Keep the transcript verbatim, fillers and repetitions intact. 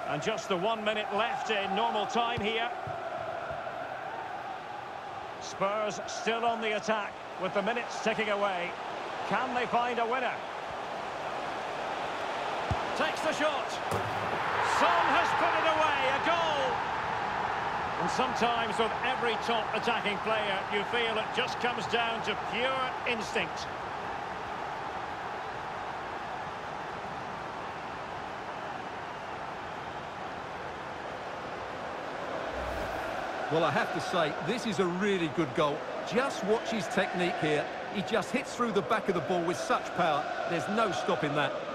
And just the one minute left in normal time here. Spurs still on the attack with the minutes ticking away. Can they find a winner? Takes the shot. Son has put it away, a goal. And sometimes with every top attacking player, you feel it just comes down to pure instinct. Well, I have to say, this is a really good goal. Just watch his technique here. He just hits through the back of the ball with such power. There's no stopping that.